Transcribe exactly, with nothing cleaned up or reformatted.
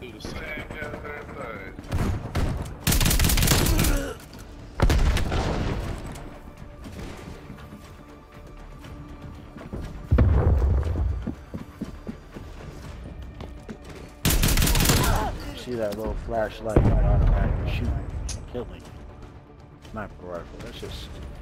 Do the same goddamn thing. See that little flashlight and automatic shoot, kill me. Sniper rifle. That's just